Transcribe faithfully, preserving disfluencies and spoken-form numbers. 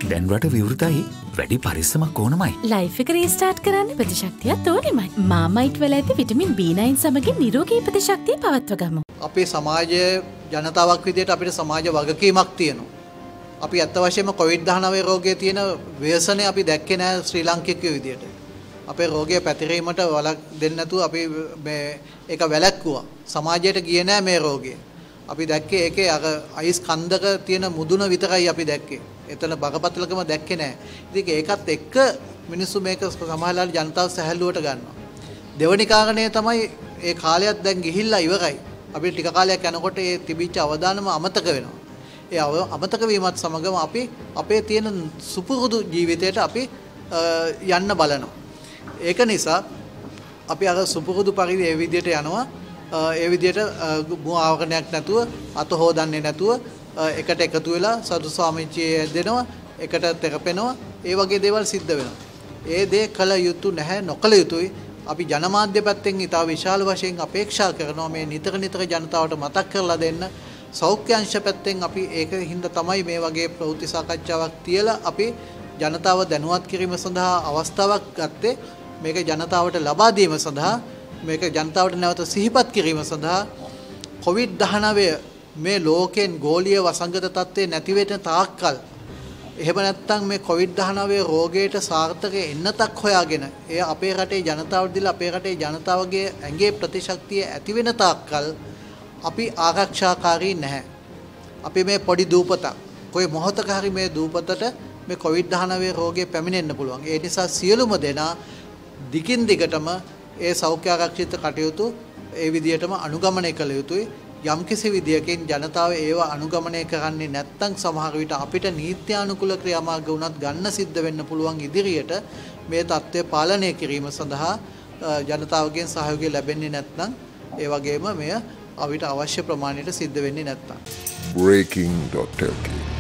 දැන් රට විවෘතයි. වැඩි පරිස්සමක් ඕනමයි. ලයිෆ් එක රීස්ටාර්ට් කරන්න ප්‍රතිශක්තියත් ඕනෙමයි. මාමයිට් වල ඇති විටමින් බී නයින් සමගින් නිරෝගී ප්‍රතිශක්තිය පවත්ව ගමු. අපේ සමාජයේ ජනතාවක් විදිහට අපිට සමාජ වගකීමක් තියෙනවා. අපි අත්ත වශයෙන්ම කොවිඩ් දහනවය රෝගයේ තියෙන ව්‍යසනය අපි දැක්කේ නැහැ ශ්‍රී ලාංකිකයෝ විදිහට. අපේ රෝගය පැතිරීමට වලක් දෙන්න නැතුව අපි මේ ඒක වැළැක්වුවා. සමාජයට ගියේ නැහැ මේ රෝගය. අපි දැක්කේ ඒකේ අර අයිස් කන්දක තියෙන මුදුන විතරයි අපි දැක්කේ. එතන බගපතලකම දැක්කේ නැහැ. ඉතින් ඒකත් එක්ක මිනිස්සු මේක සමහරවල් ජනතාව සැහැල්ලුවට ගන්නවා. දෙවැනි කාරණය තමයි ඒ කාලයක් දැන් ගිහිල්ලා ඉවරයි. අපි ටික කාලයක් යනකොට ඒ තිබිච්ච අවදානම අමතක වෙනවා. ඒ අමතක වීමත් සමගම අපි අපේ තියෙන සුපුරුදු ජීවිතයට අපි යන්න බලනවා. ඒක නිසා අපි අර සුපුරුදු පරිදි ඒ විදිහට යනවා. ඒ විදිහට මු ආවරණයක් නැතුව අත හොදන්නේ නැතුව එකට එකතු වෙලා සතු ස්වාමීචිය දෙනවා එකට තෙරපෙනවා ඒ වගේ දේවල් සිද්ධ වෙනවා. ඒ දේ කළ යුතු නැහැ නොකළ යුතුයි. අපි ජනමාධ්‍ය පැත්තෙන් ඉතා විශාල වශයෙන් අපේක්ෂා කරනවා මේ නිතර නිතර ජනතාවට මතක් කරලා දෙන්න. සෞඛ්‍ය අංශ පැත්තෙන් අපි ඒක හින්දා තමයි මේ වගේ ප්‍රවෘත්ති සාකච්ඡාවක් තියලා අපි ජනතාව දැනුවත් කිරීම සඳහා අවස්ථාවක් ගත්තේ. මේක ජනතාවට ලබා දීම සඳහා මේක ජනතාවට නැවත සිහිපත් කිරීම සඳහා කොවිඩ් දහනවය මේ ලෝකෙන් ගෝලීය වසංගත තත්ත්වේ නැති වෙන තාක්කල් එහෙම නැත්නම් මේ කොවිඩ් දහනවය රෝගයට සාර්ථක එන්නතක් හොයාගෙන එය අපේ රටේ ජනතාවට දීලා අපේ රටේ ජනතාවගේ ඇඟේ ප්‍රතිශක්තිය ඇති වෙන තාක්කල් අපි ආරක්ෂාකාරී නැහැ. අපි මේ පොඩි දූපතක් කොයි මොහොතක හරි මේ දූපතට මේ කොවිඩ් දහනවය රෝගය පැමිණෙන්න පුළුවන්. ඒ නිසා සියලුම දෙනා දිගින් දිගටම ඒ සෞඛ්‍ය ආරක්ෂිත කටයුතු ඒ විදිහටම අනුගමනය කළ යුතුයි. යම්කිසි විදියකින් ජනතාව ඒව අනුගමනය කරන්නේ නැත්නම් සමහර විට අපිට නීත්‍යානුකූල ක්‍රියාමාර්ග උනත් ගන්න සිද්ධ වෙන්න පුළුවන් ඉදිරියට මේ තත්ත්වය පාලනය කිරීම සඳහා ජනතාවගෙන් සහයෝගය ලැබෙන්නේ නැත්නම් ඒ වගේම මෙය අපිට අවශ්‍ය ප්‍රමාණයට සිද්ධ වෙන්නේ නැත්නම් breaking.lk